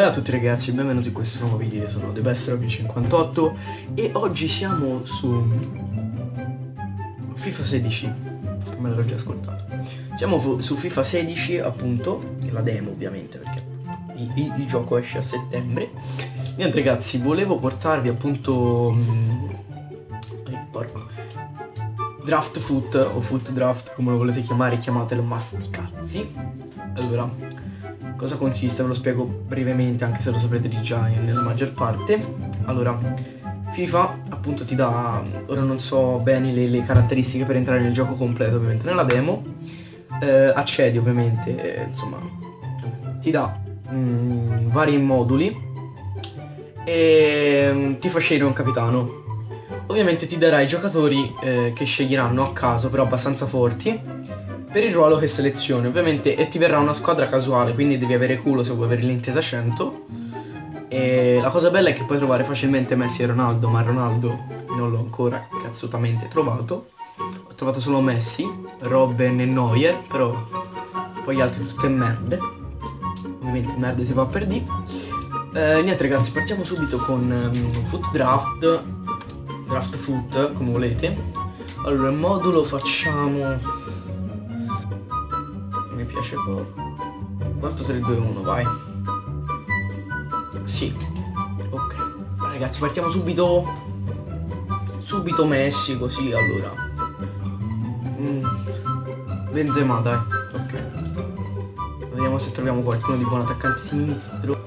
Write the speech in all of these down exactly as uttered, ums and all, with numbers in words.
Bella a tutti ragazzi e benvenuti in questo nuovo video. Io sono TheBestRocky cinquantotto e oggi siamo su FIFA sedici. Me l'ho già ascoltato. Siamo su FIFA sedici appunto, che è la demo ovviamente perché il, il, il gioco esce a settembre. Niente ragazzi, volevo portarvi appunto eh, porco Draft Foot o Foot Draft, come lo volete chiamare, chiamatelo ma sti cazzi. Allora, cosa consiste? Ve lo spiego brevemente, anche se lo saprete già nella maggior parte. Allora, FIFA appunto ti dà, ora non so bene le, le caratteristiche per entrare nel gioco completo, ovviamente nella demo eh, accedi ovviamente, eh, insomma, ti dà mh, vari moduli e mh, ti fa scegliere un capitano. Ovviamente ti darà i giocatori eh, che sceglieranno a caso, però abbastanza forti, per il ruolo che selezioni, ovviamente, e ti verrà una squadra casuale, quindi devi avere culo se vuoi avere l'intesa cento. E la cosa bella è che puoi trovare facilmente Messi e Ronaldo, ma Ronaldo non l'ho ancora cazzutamente trovato. Ho trovato solo Messi, Robben e Neuer, però poi gli altri tutte merde. Ovviamente merde si va per di. Eh, niente ragazzi, partiamo subito con um, Foot Draft, Draft Foot, come volete. Allora, il modulo facciamo... mi piace poco. quattro tre due uno, vai. Sì. Ok. Ragazzi, partiamo subito. Subito Messi, così, allora. Mm. Benzema, dai. Ok. Vediamo se troviamo qualcuno di buon attaccante sinistro.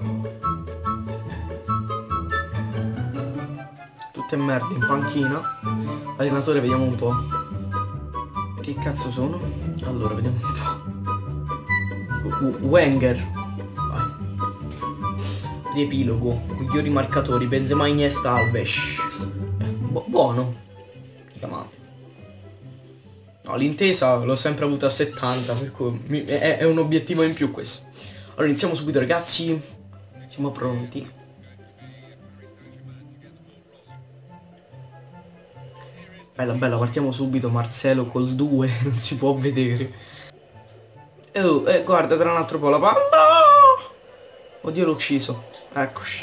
Tutte merde in panchina. Allenatore, vediamo un po'. Che cazzo sono? Allora, vediamo un po'. Wenger. Vai. Riepilogo. Migliori marcatori. Benzema, Iniesta, Alves. Eh, bu buono. Chiamato. No, l'intesa l'ho sempre avuta a settanta, per cui mi è, è un obiettivo in più questo. Allora iniziamo subito ragazzi. Siamo pronti. Bella bella, partiamo subito. Marcelo col due. Non si può vedere. Oh, eh, guarda, tra un altro po' la palla. Oddio, l'ho ucciso. Eccoci.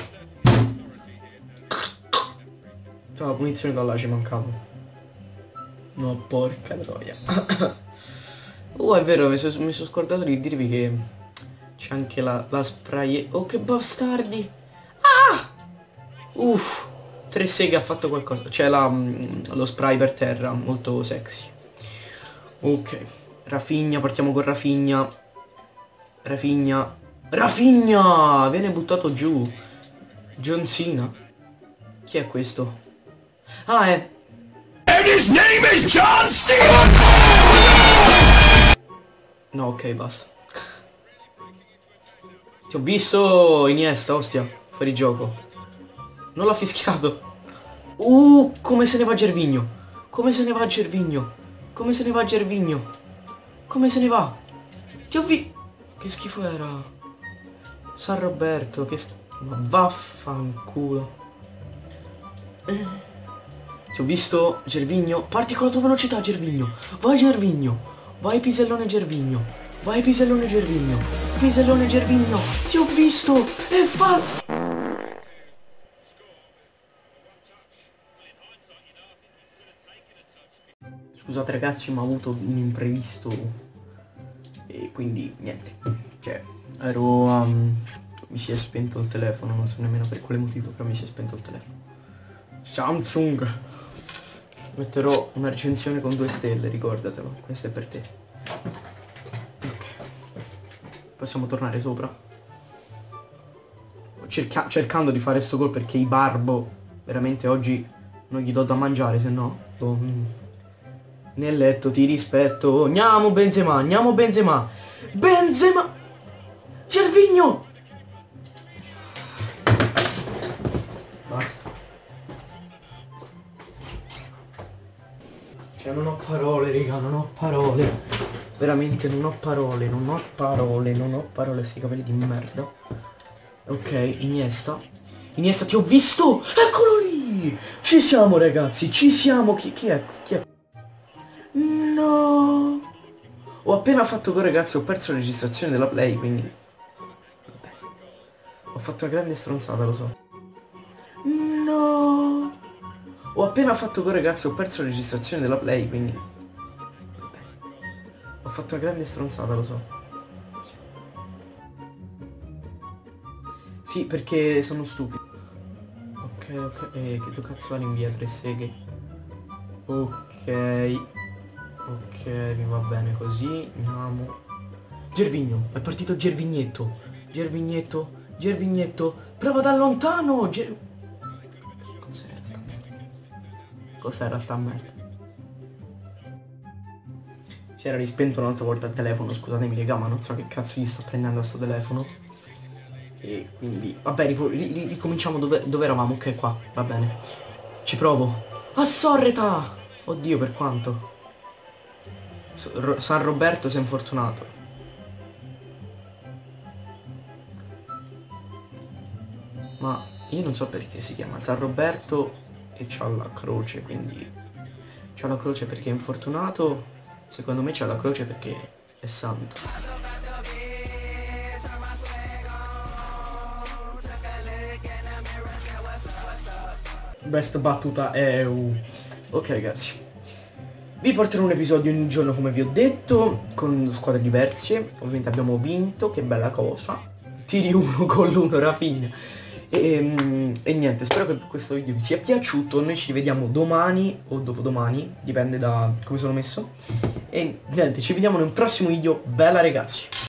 Cioè, la punizione da là ci mancava. No, porca troia. Oh, è vero, mi sono so scordato di dirvi che c'è anche la, la spray. Oh, che bastardi. Ah! Uff. Tre seghe ha fatto qualcosa. C'è la, lo spray per terra, molto sexy. Ok. Rafinha, partiamo con Rafinha. Rafinha. Rafinha! Viene buttato giù. John Cena. Chi è questo? Ah, è... And his name is John Cena! No, ok, basta. Ti ho visto Iniesta, ostia. Fuori gioco. Non l'ho fischiato. Uh, come se ne va Gervinho. Come se ne va Gervinho. Come se ne va Gervinho. Come se ne va? Ti ho vi... Che schifo era. San Roberto, che schifo. Ma vaffanculo. Eh. Ti ho visto Gervinho. Parti con la tua velocità Gervinho. Vai Gervinho. Vai pisellone Gervinho. Vai pisellone Gervinho. Pisellone Gervinho. Ti ho visto. E fa... Scusate ragazzi, ma ho avuto un imprevisto e quindi niente, cioè ero um, mi si è spento il telefono, non so nemmeno per quale motivo, però mi si è spento il telefono. Samsung. Metterò una recensione con due stelle, ricordatelo, questo è per te. Ok, possiamo tornare sopra. Cerca cercando di fare sto gol perché i Barbo veramente oggi non gli do da mangiare, se no oh, nel letto ti rispetto. Andiamo Benzema, andiamo Benzema. Benzema. Gervinho. Basta. Cioè non ho parole raga, non ho parole. Veramente non ho parole, non ho parole, non ho parole, sti capelli di merda. Ok, Iniesta. Iniesta, ti ho visto. Eccolo lì. Ci siamo ragazzi, ci siamo. Chi, chi è? Chi è? No. Ho appena fatto gol ragazzi, ho perso la registrazione della play, quindi vabbè. Ho fatto una grande stronzata, lo so. No! Ho appena fatto gol, ragazzi, ho perso la registrazione della play, quindi... Vabbè. Ho fatto una grande stronzata, lo so. Sì, sì, perché sono stupido. Ok, ok, eh, che due cazzo vanno in via, tre seghe. Ok. Ok, mi va bene così, andiamo. Gervigno, è partito Gervignetto. Gervignetto, Gervignetto, prova da lontano! Ger... Cos'era sta merda? Cos'era sta merda? Si era rispento un'altra volta il telefono, scusatemi raga, ma non so che cazzo gli sto prendendo a sto telefono. E quindi, vabbè, ripo- ri- ri- ricominciamo dove, dove eravamo, ok, qua, va bene. Ci provo. A Sorreta! Oddio, per quanto? So- Ro- San Roberto si è infortunato. Ma io non so perché si chiama San Roberto e c'ha la croce, quindi c'ha la croce perché è infortunato, secondo me c'ha la croce perché è santo. Best battuta è uh. Ok ragazzi, vi porterò un episodio ogni giorno come vi ho detto, con squadre diverse, ovviamente abbiamo vinto, che bella cosa, tiri uno, gol uno, Rafinha. E, e niente, spero che questo video vi sia piaciuto, noi ci vediamo domani o dopodomani, dipende da come sono messo. E niente, ci vediamo nel prossimo video, bella ragazzi!